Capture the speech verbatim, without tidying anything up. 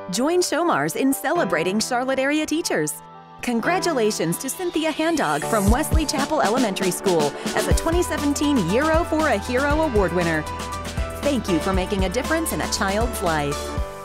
Join Shomars in celebrating Charlotte area teachers. Congratulations to Cynthia Handog from Wesley Chapel Elementary School as a twenty seventeen Euro for a Hero Award winner. Thank you for making a difference in a child's life.